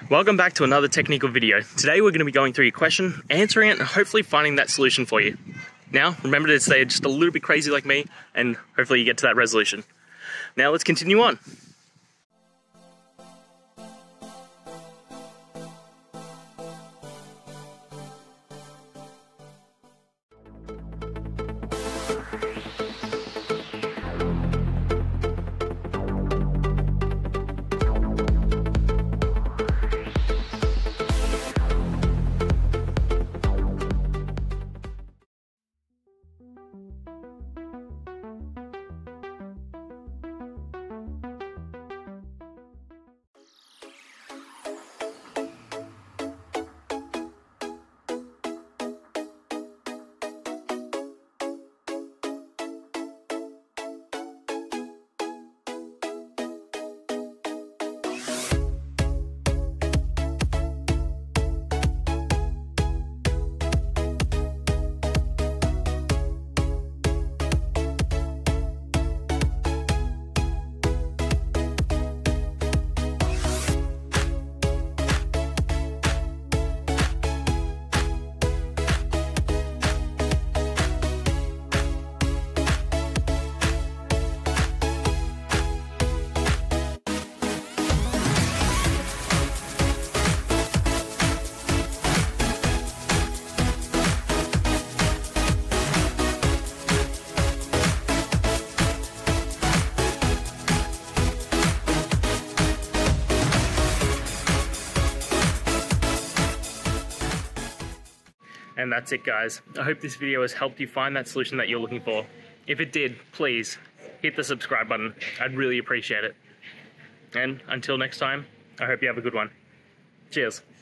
Welcome back to another technical video. Today we're going to be going through your question, answering it, and hopefully finding that solution for you. Now, remember to stay just a little bit crazy like me, and hopefully you get to that resolution. Now let's continue on. And that's it, guys. I hope this video has helped you find that solution that you're looking for. If it did, please hit the subscribe button. I'd really appreciate it. And until next time, I hope you have a good one. Cheers.